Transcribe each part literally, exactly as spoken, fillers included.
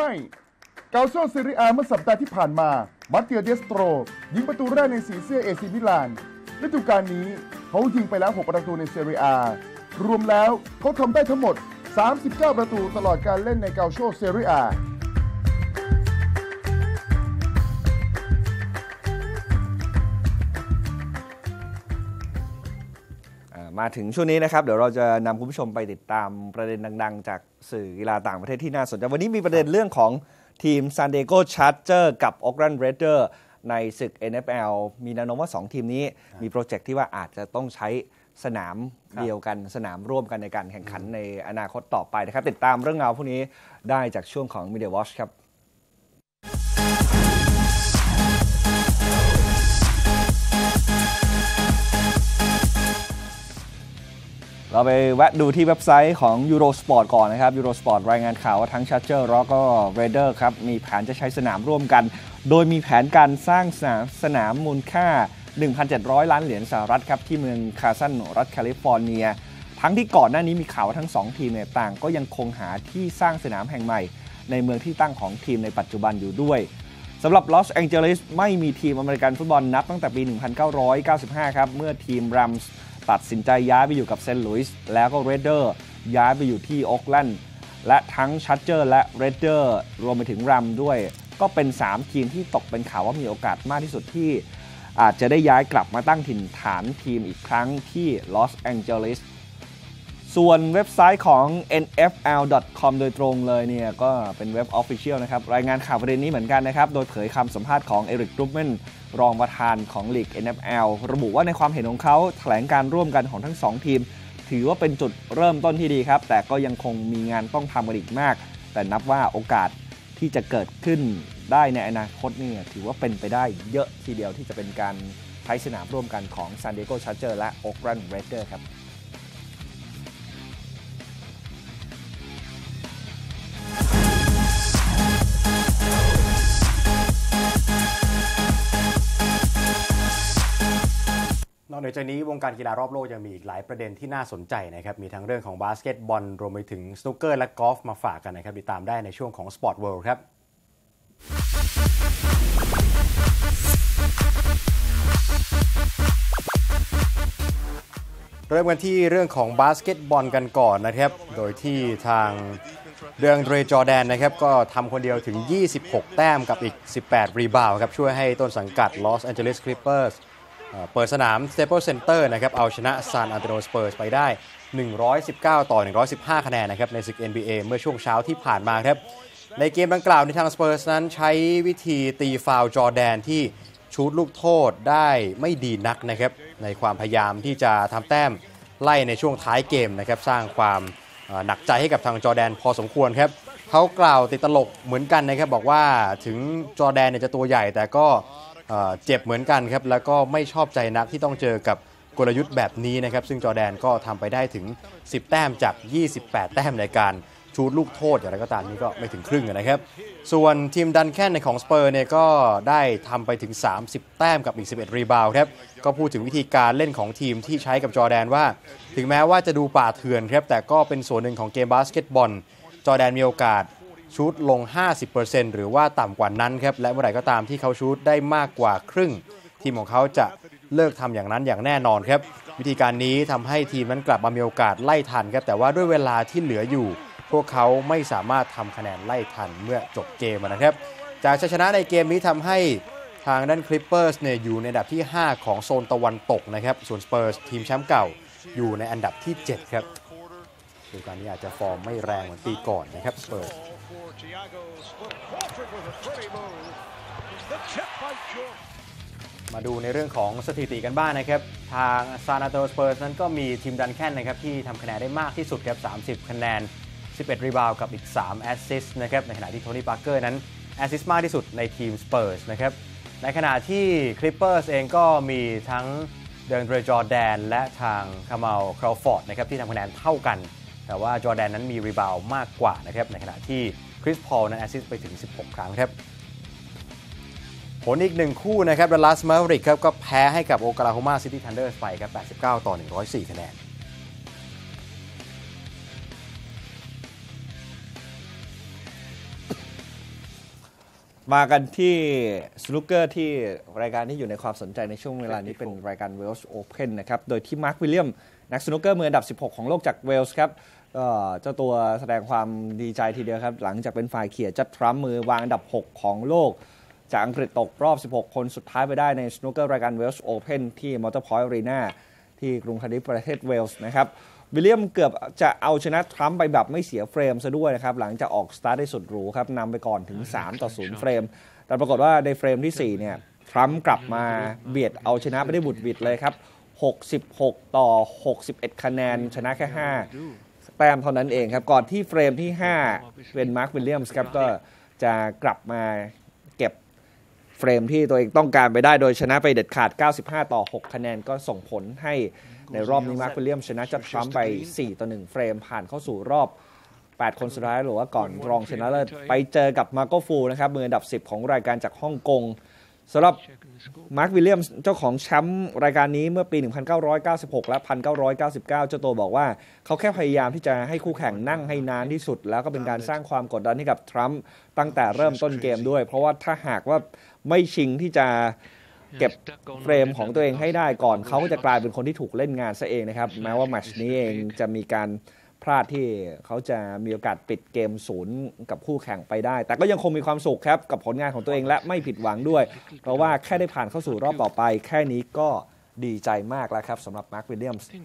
ไม่เกาโซเซเรียเมื่อสัปดาห์ที่ผ่านมามาเตียเดสโตรยิงประตูแรกในสีเสื้อเอซิมิลานฤดูกาลนี้เขายิงไปแล้วหกประตูในเซเรียรวมแล้วเขาทำได้ทั้งหมดสามสิบเก้าประตูตลอดการเล่นในเกาโซเซเรียมาถึงช่วงนี้นะครับเดี๋ยวเราจะนำคุณผู้ชมไปติดตามประเด็นดังๆจากสื่อกีฬาต่างประเทศที่น่าสนใจวันนี้มีประเด็นเรื่องของทีม San Diego Chargers กับ Oakland Raiders ในศึก เอ็น เอฟ แอล มีแนวโน้มว่าสองทีมนี้มีโปรเจกต์ที่ว่าอาจจะต้องใช้สนามเดียวกันสนามร่วมกันในการแข่งขันในอนาคตต่อไปนะครับติดตามเรื่องราวพวกนี้ได้จากช่วงของ Media Watch ครับเราไปแวะดูที่เว็บไซต์ของ Eurosport ก่อนนะครับ Eurosport รายงานข่าวว่าทั้ง Chargers แล้วก็ Raiders ครับมีแผนจะใช้สนามร่วมกันโดยมีแผนการสร้างสนามสนามมูลค่า หนึ่งพันเจ็ดร้อย ล้านเหรียญสหรัฐครับที่เมืองคาซันรัฐแคลิฟอร์เนียทั้งที่ก่อนหน้านี้มีข่าวว่าทั้งสองทีมเนี่ยต่างก็ยังคงหาที่สร้างสนามแห่งใหม่ในเมืองที่ตั้งของทีมในปัจจุบันอยู่ด้วยสำหรับลอสแองเจลิสไม่มีทีมอเมริกันฟุตบอลนับตั้งแต่ปีหนึ่งพันเก้าร้อยเก้าสิบห้าครับเมื่อทีมรัมส์ตัดสินใจย้ายไปอยู่กับเซนต์หลุยส์แล้วก็เรดเดอร์ย้ายไปอยู่ที่โอ๊คแลนด์และทั้งชัดเจอร์และเรดเดอร์รวมไปถึงรัมด้วยก็เป็นสามทีมที่ตกเป็นข่าวว่ามีโอกาสมากที่สุดที่อาจจะได้ย้ายกลับมาตั้งถิ่นฐานทีมอีกครั้งที่ลอสแองเจลิสส่วนเว็บไซต์ของ เอ็น เอฟ แอล ดอท คอม โดยตรงเลยเนี่ยก็เป็นเว็บ Official นะครับรายงานข่าวประเด็นนี้เหมือนกันนะครับโดยเผยคำสัมภาษณ์ของเอริก รูปแมนรองประธานของลีก เอ็น เอฟ แอล ระบุว่าในความเห็นของเขาแถลงการร่วมกันของทั้งสองทีมถือว่าเป็นจุดเริ่มต้นที่ดีครับแต่ก็ยังคงมีงานต้องทำกันอีกมากแต่นับว่าโอกาสที่จะเกิดขึ้นได้ในอนาคตนี่ถือว่าเป็นไปได้เยอะทีเดียวที่จะเป็นการใช้สนามร่วมกันของ San Diego Chargers และ Oakland Raiders ครับนอกจากนี้วงการกีฬารอบโลกยังมีอีกหลายประเด็นที่น่าสนใจนะครับมีทั้งเรื่องของบาสเกตบอลรวมไปถึงสนุกเกอร์และกอล์ฟมาฝากกันนะครับติดตามได้ในช่วงของ Sport World ครับเริ่มกันที่เรื่องของบาสเกตบอลกันก่อนนะครับโดยที่ทางเดอังเดร จอร์แดนนะครับก็ทำคนเดียวถึงยี่สิบหกแต้มกับอีกสิบแปดรีบาวด์ครับช่วยให้ต้นสังกัด Los Angeles Clippersเปิดสนาม Staples Center นะครับเอาชนะ San Antonio Spurs ไปได้หนึ่งร้อยสิบเก้าต่อหนึ่งร้อยสิบห้าคะแนนนะครับในศึก เอ็น บี เอ เมื่อช่วงเช้าที่ผ่านมาครับในเกมดังกล่าวในทาง Spurs นั้นใช้วิธีตีฟาวล์จอร์แดนที่ชูตลูกโทษได้ไม่ดีนักนะครับในความพยายามที่จะทำแต้มไล่ในช่วงท้ายเกมนะครับสร้างความหนักใจให้กับทางจอร์แดนพอสมควรครับเขากล่าวติดตลกเหมือนกันนะครับบอกว่าถึงจอร์แดนเนี่ยจะตัวใหญ่แต่ก็เจ็บเหมือนกันครับแล้วก็ไม่ชอบใจนักที่ต้องเจอกับกลยุทธ์แบบนี้นะครับซึ่งจอร์แดนก็ทำไปได้ถึงสิบแต้มจากยี่สิบแปดแต้มในการชูตลูกโทษอย่างไรก็ตามนี้ก็ไม่ถึงครึ่งนะครับส่วนทีมดันแคนในของสเปอร์เนี่ยก็ได้ทำไปถึงสามสิบแต้มกับอีกสิบเอ็ดรีบาวด์ครับก็พูดถึงวิธีการเล่นของทีมที่ใช้กับจอร์แดนว่าถึงแม้ว่าจะดูป่าเถื่อนครับแต่ก็เป็นส่วนหนึ่งของเกมบาสเกตบอลจอร์แดนมีโอกาสชูตลง ห้าสิบเปอร์เซ็นต์ หรือว่าต่ำกว่านั้นครับและเมื่อไหร่ก็ตามที่เขาชูตได้มากกว่าครึ่งทีมของเขาจะเลิกทำอย่างนั้นอย่างแน่นอนครับวิธีการนี้ทำให้ทีมนั้นกลับมามีโอกาสไล่ทันครับแต่ว่าด้วยเวลาที่เหลืออยู่พวกเขาไม่สามารถทำคะแนนไล่ทันเมื่อจบเกมนะครับจากชัยชนะในเกมนี้ทำให้ทางด้าน Clippers เนี่ยอยู่ในอันดับที่ห้าของโซนตะวันตกนะครับส่วน Spurs ทีมแชมป์เก่าอยู่ในอันดับที่เจ็ดครับดูการนี้อาจจะฟอร์มไม่แรงเหมือนปีก่อนนะครับ Spursมาดูในเรื่องของสถิติกันบ้าง น, นะครับทาง San Antonio Spurs นั้นก็มีทีมดันแคนนะครับที่ทำคะแนนได้มากที่สุดครับสามสิบคะแนนสิบเอ็ดรีบาวด์กับอีกสามแอสซิสต์นะครับในขณะที่โทนี่ปาร์เกอร์นั้นแอสซิสต์มากที่สุดในทีม Spurs นะครับในขณะที่ Clippers เองก็มีทั้งเดอังเดร จอร์แดนและทางคามาล คราวฟอร์ดนะครับที่ทำคะแนนเท่ากันแต่ว่าจอร์แดนนั้นมีรีบาวด์มากกว่านะครับในขณะที่คริสพอลนั้นแอสซิสต์ไปถึงสิบหกครั้งครับผลอีกหนึ่งคู่นะครับดัลลัส แมเวริกครับก็แพ้ให้กับโอคลาโฮมาซิตี้ ทันเดอร์สไปครับแปดสิบเก้าต่อหนึ่งร้อยสี่คะแนนมากันที่สนุกเกอร์ที่รายการที่อยู่ในความสนใจในช่วงเวลานี้เป็นรายการ Wales Open นะครับโดยที่มาร์ควิลเลียมนักสนุกเกอร์มืออันดับสิบหกของโลกจากเวลส์ครับเจ้าตัวแสดงความดีใจทีเดียวครับหลังจากเป็นฝ่ายเขี่ยจัดทรัมป์มือวางอันดับหกของโลกจากอังกฤษตกรอบสิบหกคนสุดท้ายไปได้ในสนุกเกอร์รายการ Wales Open ที่ Motorpoint Arena ที่กรุงคาร์ดิฟประเทศเวลส์นะครับวิลเลียมเกือบจะเอาชนะทรัมป์ไปแบบไม่เสียเฟรมซะด้วยนะครับหลังจากออกสตาร์ทได้สุดหรูครับนำไปก่อนถึงสามต่อศูนย์เฟรมแต่ปรากฏว่าในเฟรมที่สี่เนี่ยทรัมป์กลับมาเบียดเอาชนะไปได้บุดหวิดเลยครับหกสิบหกต่อหกสิบเอ็ดคะแนนชนะแค่ห้าแต้มเท่านั้นเองครับก่อนที่เฟรมที่ห้าเป็นมาร์ควิลเลียมส์ครับก็จะกลับมาเก็บเฟรมที่ตัวเองต้องการไปได้โดยชนะไปเด็ดขาดเก้าสิบห้าต่อหกคะแนนก็ส่งผลให้ในรอบนี้มาร์ควิลเลียมชนะจัดทรัมป์ไปสี่ต่อหนึ่งเฟรมผ่านเข้าสู่รอบแปดคนสุดท้ายหรือว่าก่อนรองชนะเลิศไปเจอกับมาร์โกฟูนะครับมืออันดับสิบของรายการจากฮ่องกงสำหรับมาร์ควิลเลียมเจ้าของแชมป์รายการนี้เมื่อปีหนึ่งพันเก้าร้อยเก้าสิบหกและหนึ่งพันเก้าร้อยเก้าสิบเก้าเจ้าตัวบอกว่าเขาแค่พยายามที่จะให้คู่แข่งนั่งให้นานที่สุดแล้วก็เป็นการสร้างความกดดันให้กับทรัมป์ตั้งแต่เริ่มต้นเกมด้วยเพราะว่าถ้าหากว่าไม่ชิงที่จะเก็บเฟรมของตัวเองให้ได้ก่อนเขาก็จะกลายเป็นคนที่ถูกเล่นงานซะเองนะครับแม้ว่าแมตช์นี้เองจะมีการพลาดที่เขาจะมีโอกาสปิดเกมศูนย์กับคู่แข่งไปได้แต่ก็ยังคงมีความสุขครับกับผลงานของตัวเองและไม่ผิดหวังด้วยเพราะว่าแค่ได้ผ่านเข้าสู่รอบต่อไปแค่นี้ก็ดีใจมากแล้วครับสำหรับมาร์ควิลเลียมส์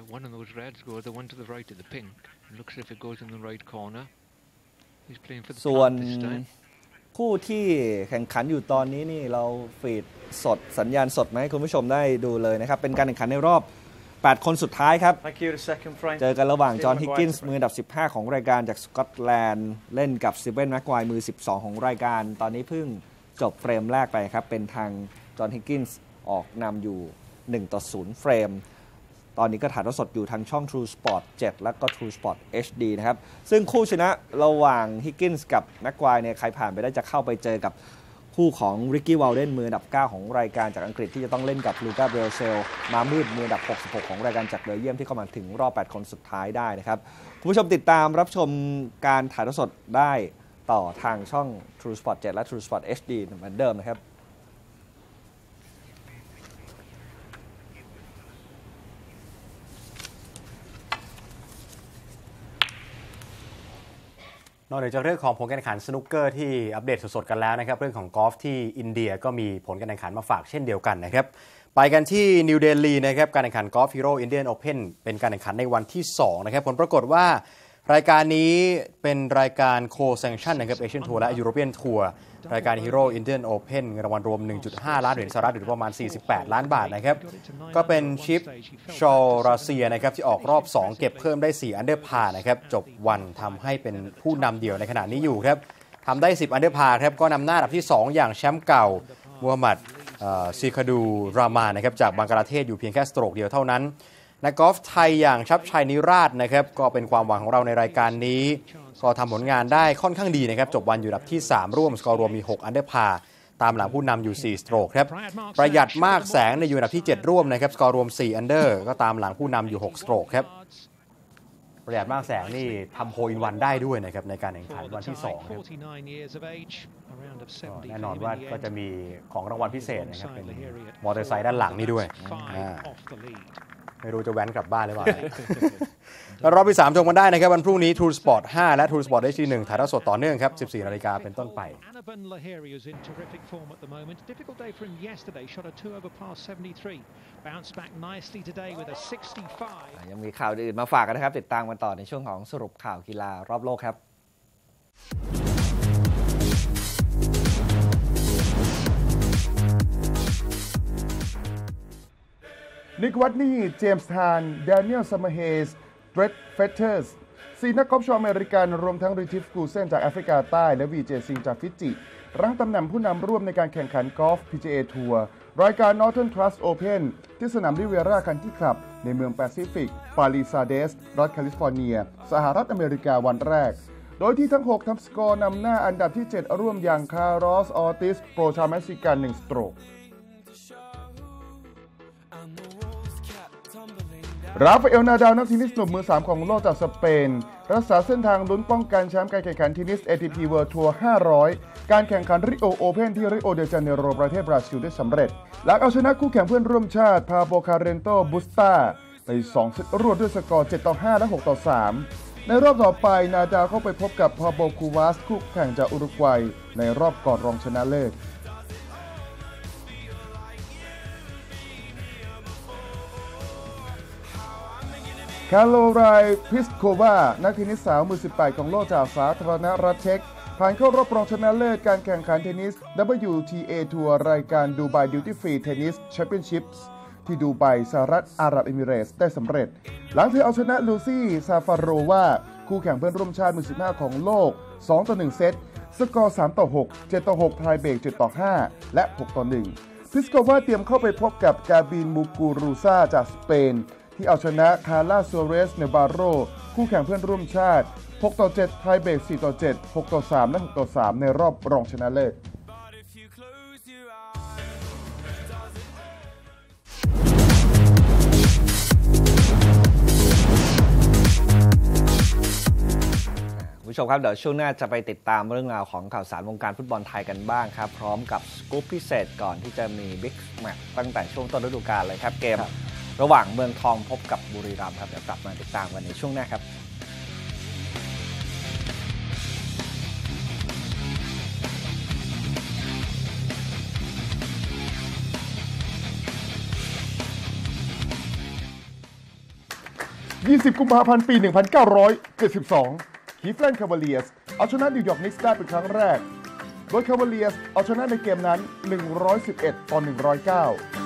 ส่วนคู่ที่แข่งขันอยู่ตอนนี้นี่เราฟีดสดสัญญาณสดมาให้คุณผู้ชมได้ดูเลยนะครับเป็นการแข่งขันในรอบแปดคนสุดท้ายครับเจอกันระหว่างจอห์นฮิกกินส์มืออันดับสิบห้าของรายการจากสกอตแลนด์เล่นกับสตีเฟนแม็กไกวร์มือสิบสองของรายการตอนนี้เพิ่งจบเฟรมแรกไปครับเป็นทางจอห์นฮิกกินส์ออกนำอยู่หนึ่งต่อศูนย์เฟรมตอนนี้ก็ถ่ายทอดสดอยู่ทางช่อง True Sport เจ็ดและก็ True Sport เอช ดี นะครับซึ่งคู่ชนะระหว่างฮิกกินส์กับแม็กไกวร์เนี่ยใครผ่านไปได้จะเข้าไปเจอกับคู่ของริกกี้วอลเดนมืออันดับเก้าของรายการจากอังกฤษที่จะต้องเล่นกับลูก้าเบลเซลมามืดมืออันดับหกสิบหกของรายการจากเบลเยียมที่เข้ามาถึงรอบแปดคนสุดท้ายได้นะครับคุณผู้ชมติดตามรับชมการถ่ายทอดสดได้ต่อทางช่อง True Sport เจ็ดและ True Sport เอช ดี เหมือนเดิมนะครับนอกจากเรื่องของผลการแข่งขันสนุกเกอร์ที่อัปเดตสดๆกันแล้วนะครับเรื่องของกอล์ฟที่อินเดียก็มีผลการแข่งขันมาฝากเช่นเดียวกันนะครับไปกันที่นิวเดลีนะครับการแข่งขันกอล์ฟฮีโร่อินเดียนโอเพ่นเป็นการแข่งขันในวันที่สองนะครับผลปรากฏว่ารายการนี้เป็นรายการโคแซงชั่นนะครับเอเชียนทัวร์และยุโรเปียนทัวร์รายการฮีโร่อินเดียนโอเพ่นเงินรางวัลรวม หนึ่งจุดห้า ล้านเหรียญสหรัฐหรือประมาณสี่สิบแปดล้านบาทนะครับก็เป็นชิปชอราเซียนะครับที่ออกรอบสองเก็บเพิ่มได้สี่อันเดอร์พาร์นะครับจบวันทำให้เป็นผู้นำเดี่ยวในขณะนี้อยู่ครับทำได้สิบอันเดอร์พาร์ครับก็นำหน้าอันดับที่สองอย่างแชมป์เก่ามูฮัมหมัดซีคาดูรามานนะครับจากบังกลาเทศอยู่เพียงแค่สโตรกเดียวเท่านั้นนักกอล์ฟไทยอย่างชับชัยนิราชนะครับก็เป็นความหวังของเราในรายการนี้ก็ทำผลงานได้ค่อนข้างดีนะครับจบวันอยู่อันดับที่สามร่วมสกอร์รวมมีหกอันเดอร์พาร์ตามหลังผู้นำอยู่สี่สโตรกครับประหยัดมากแสงในอยู่อันดับที่เจ็ดร่วมนะครับสกอร์รวมสี่อันเดอร์ก็ตามหลังผู้นำอยู่หกสโตรกครับประหยัดมากแสงนี่ทำโฮลอินวันได้ด้วยนะครับในการแข่งขันวันที่สองครับแน่นอนว่าก็จะมีของรางวัลพิเศษนะครับเป็นมอเตอร์ไซค์ด้านหลังนี่ด้วยไม่รู้จะแว้นกลับบ้านหรือเปล่า แล้วรอบที่สามชมกันได้นะครับวันพรุ่งนี้ True Sport ห้าและ True Sport เอช ดี หนึ่งถ่ายทอดสดต่อเนื่องครับ สิบสี่นาฬิกาเป็นต้นไปยังมีข่าวอื่นมาฝากกันนะครับติดตามกันต่อในช่วงของสรุปข่าวกีฬารอบโลกครับนิกวัตนี่เจมส์ฮานแดเนียลซัมเมอร์เฮสเดร็ดเฟเทอร์สสี่นักกอล์ฟชาวอเมริกันรวมทั้งริทิฟกูเซนจากแอฟริกาใต้และวีเจซิงจากฟิจิรั้งตำแหน่งผู้นำร่วมในการแข่งขันกอล์ฟ พี จี เอ ทัวร์รายการ Northern Trust Open ที่สนามริเวราคันที่คลับในเมืองแปซิฟิกปาลิซาเดสรัฐแคลิฟอร์เนียสหรัฐอเมริกาวันแรกโดยที่ทั้งหกทำสกอร์นำหน้าอันดับที่เจ็ดร่วมอย่างคาร์ลอสออติสโปรชาวเม็กซิกันหนึ่งสโตรกราฟาเอล นาดาลนักเทนนิสหนุ่มมือสามของโลกจากสเปนรักษาเส้นทางลุ้นป้องกันแชมป์การแข่งขันเทนนิส เอ ที พี World Tour ห้าร้อยการแข่งขันริโอโอเพ่นที่ริโอเดจาเนโรประเทศบราซิลได้สำเร็จหลังเอาชนะคู่แข่งเพื่อนร่วมชาติพาโบคาเรนโตบุสตาในสองเซตรวดด้วยสกอร์เจ็ดต่อห้าและหกต่อสามในรอบต่อไปนาดาลเข้าไปพบกับพาโบคูวาสคู่แข่งจากอุรุกวัยในรอบก่อนรองชนะเลิศคาโลไรพิสโควานักเทนนิสสาวมือสิบแปดของโลกจากสาธารณรัฐเช็กผ่านเข้ารอบรองชนะเลิศการแข่งขันเทนนิส ดับเบิลยู ที เอ ทัวร์รายการดูไบดิวตี้ฟรีเทนนิสแชมเปี้ยนชิพส์ที่ดูไบสหรัฐอาหรับเอมิเรตส์ได้สำเร็จหลังเธอเอาชนะลูซี่ซาฟาโรวาคู่แข่งเพื่อนร่วมชาติมือสิบห้าของโลกสองต่อหนึ่งเซตสกอร์สามต่อหก เจ็ดต่อหกไทยเบรกเจ็ดต่อห้าและหกต่อหนึ่งพิสโควาเตรียมเข้าไปพบกับกาบินมูกูรูซาจากสเปนที่เอาชนะคาร์ลาซัวเรสเนบาโรคู่แข่งเพื่อนร่วมชาติหกต่อเจ็ดไทยเบรกสี่ต่อเจ็ด หกต่อสามและหกต่อสามในรอบรองชนะเลิศคุณผู้ชมครับเดี๋ยวช่วงหน้าจะไปติดตามเรื่องราวของข่าวสารวงการฟุตบอลไทยกันบ้างครับพร้อมกับสกู๊ปพิเศษก่อนที่จะมีบิ๊กแมตช์ตั้งแต่ช่วงต้นฤดูกาลเลยครับเกมระหว่างเมืองทองพบกับบุรีรัมย์ครับเดี๋ยวกลับมาติดตามกันในช่วงหน้าครับยี่สิบ กุมภาพันธ์ ปี หนึ่งพันเก้าร้อยเจ็ดสิบสอง คีฟแลนด์คาวาเลียสเอาชนะนิวยอร์กนิกส์ได้เป็นครั้งแรกโดยคาวาเลียสเอาชนะในเกมนั้นหนึ่งร้อยสิบเอ็ดต่อหนึ่งร้อยเก้า